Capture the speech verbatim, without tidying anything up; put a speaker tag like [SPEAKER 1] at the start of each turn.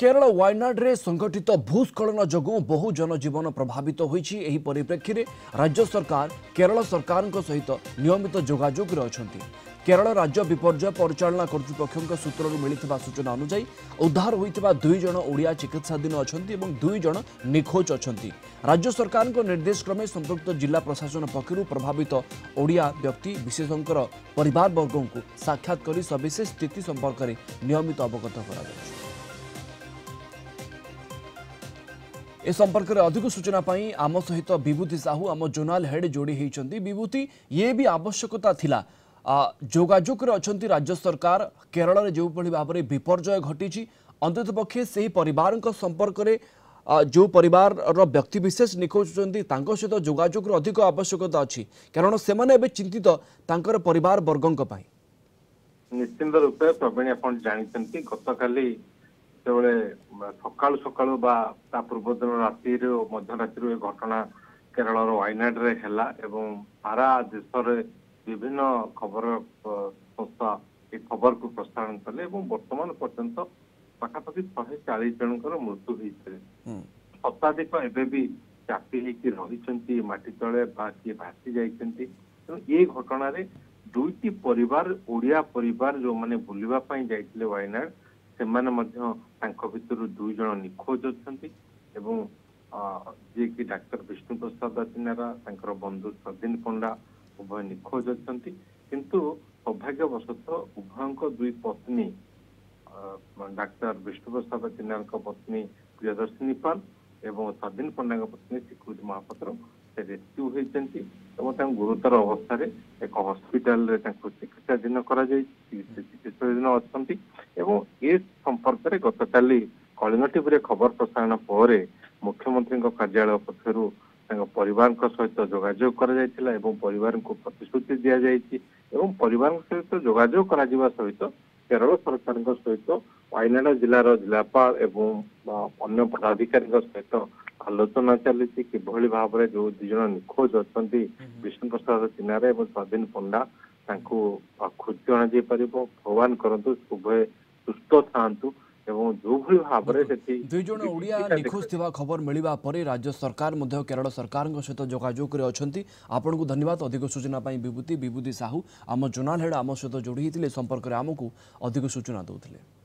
[SPEAKER 1] केरल वायनाड रे संगठित भूस्खलन जगू बहु जनजीवन प्रभावित होईछि। एही परिप्रेक्षी रे राज्य सरकार केरल सरकार सहित नियमित जोगाजोग रे अछंती। केरल राज्य विपर्यय परिचालना कर्तृपक्ष सूत्रु मिलता सूचना अनुसार उद्धार होता दुई जन ओडिया चिकित्साधीन अछंती एवं दुई जन निखोज अछंती। राज्य सरकार निर्देश क्रमे संपृक्त जिला प्रशासन पक्षरु प्रभावित ओडिया व्यक्ति विशेषज्ञर परिवार वर्गों को साक्षात कर सविशेष स्थिति संपर्क में नियमित अवगत करा। ए संपर्क में अधिक सूचना पाई आम सहित विभूति साहू आम जोनाल हेड जोड़ी होती। विभूति ये भी आवश्यकता थिला जोगाजोग अच्छी राज्य सरकार केरल में जो भाव में विपर्यय घटी अंत पक्षे से परिवार संपर्क में जो परिवार व्यक्ति विशेष निखोज सहित जोगाजोग अधिक आवश्यकता अच्छी कारण से माने चिंतित तांकर परिवार वर्गों
[SPEAKER 2] निश्चिंत रूपे प्रवीण आप जानते गत काली सका सका पूर्व दिन राति मध्यरात्रि घटना केरल वायनाड रे हैला एवं सारा देश में विभिन्न खबर संस्था ये खबर को प्रसारण कले वर्तमान पर्यंत पाखापाखि शहे चालीस जनकर मृत्यु होते शताधिक एवं भी चापी रही माटी तले किए भासी जाती तेणु ये घटना दुईटी परिवार ओडिया परिवार जो मैंने बुलवाई जाते वायनाड से भर दुई जन निखोज अच्छा जी कि डाक्तर विष्णु प्रसाद चिनारा बंधु स्वाधीन पंडा उभय निखोज अच्छा किंतु सौभाग्यवशतः उभय दुई पत्नी डाक्तर विष्णु प्रसाद चिनार पत्नी प्रियदर्शिनी पाल एवं स्वाधीन पंडा पत्नी स्वीकृति महापात्र से रेस्क्यू होती गुरुतर अवस्था एक हस्पिटाल चिकित्साधीन चिकित्साधीन अच्छा ए संपर्क में गत काली कलिंग टीवी खबर प्रसारण पर मुख्यमंत्री कार्यालय पक्षर परिवार सहित जोगाजोग कर परिवार को प्रतिश्रुति दि जाए परिवार सहित जोगाजोग कर सहित केरल सरकार सहित वायनाड जिलार जिलापाल एवं अन्य पदाधिकारी सहित आलोचना चली किभली भाव में जो दु जन निखोज अच्छा विष्णु प्रसाद चिनारे और स्वाधीन पंडा खोजी अणाई पार भगवान करतु उभय सुस्थ था जो भाव
[SPEAKER 1] दुई जन ओडिया निखोज थिबा खबर मिलवा पर राज्य सरकार मध्य केरल सरकार सहित जोगाजोग रे अछंती। आपन को धन्यवाद अधिक सूचना पाई विभूति विभूति साहू आम जोनाल हेड आम सहित जोड़ी होते संपर्क में आमको अधिक सूचना दौले।